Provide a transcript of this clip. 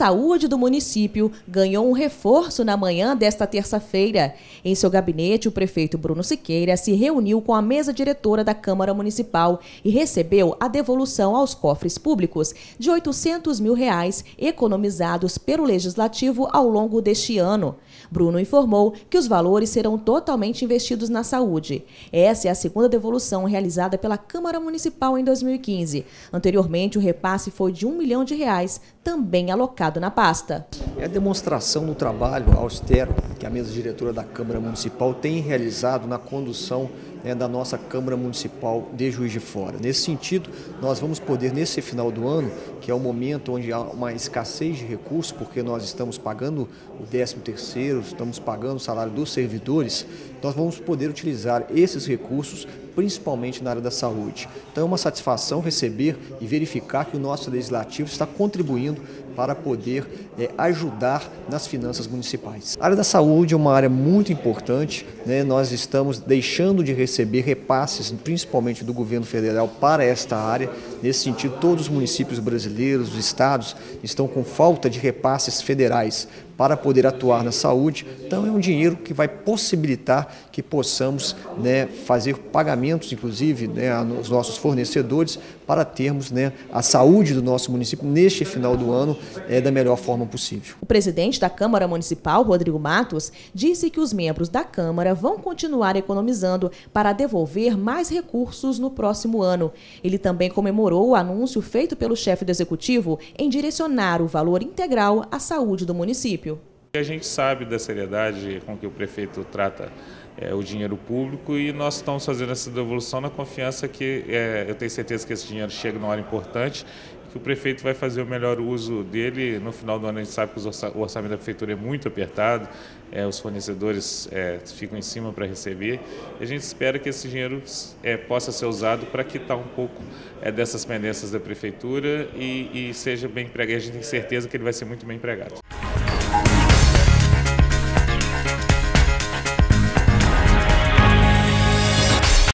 saúde do município ganhou um reforço na manhã desta terça-feira. Em seu gabinete, o prefeito Bruno Siqueira se reuniu com a mesa diretora da Câmara Municipal e recebeu a devolução aos cofres públicos de R$ 800 mil economizados pelo Legislativo ao longo deste ano. Bruno informou que os valores serão totalmente investidos na saúde. Essa é a segunda devolução realizada pela Câmara Municipal em 2015. Anteriormente, o repasse foi de R$ 1 milhão, também alocado na pasta. É a demonstração do trabalho austero que a mesa diretora da Câmara Municipal tem realizado na condução da nossa Câmara Municipal de Juiz de Fora. Nesse sentido, nós vamos poder, nesse final do ano, que é o momento onde há uma escassez de recursos, porque nós estamos pagando o 13º, estamos pagando o salário dos servidores, nós vamos poder utilizar esses recursos principalmente na área da saúde. Então é uma satisfação receber e verificar que o nosso Legislativo está contribuindo para poder ajudar nas finanças municipais. A área da saúde é uma área muito importante, nós estamos deixando de receber repasses, principalmente do governo federal, para esta área. Nesse sentido, todos os municípios brasileiros, os estados, estão com falta de repasses federais para poder atuar na saúde. Então é um dinheiro que vai possibilitar que possamos fazer pagamentos, inclusive, aos nossos fornecedores, para termos a saúde do nosso município neste final do ano da melhor forma possível. O presidente da Câmara Municipal, Rodrigo Matos, disse que os membros da Câmara vão continuar economizando para devolver mais recursos no próximo ano. Ele também comemorou o anúncio feito pelo chefe do Executivo em direcionar o valor integral à saúde do município. A gente sabe da seriedade com que o prefeito trata o dinheiro público e nós estamos fazendo essa devolução na confiança que eu tenho certeza que esse dinheiro chega numa hora importante, que o prefeito vai fazer o melhor uso dele. No final do ano a gente sabe que o orçamento da prefeitura é muito apertado, os fornecedores ficam em cima para receber, e a gente espera que esse dinheiro possa ser usado para quitar um pouco dessas pendências da prefeitura e seja bem empregado. A gente tem certeza que ele vai ser muito bem empregado.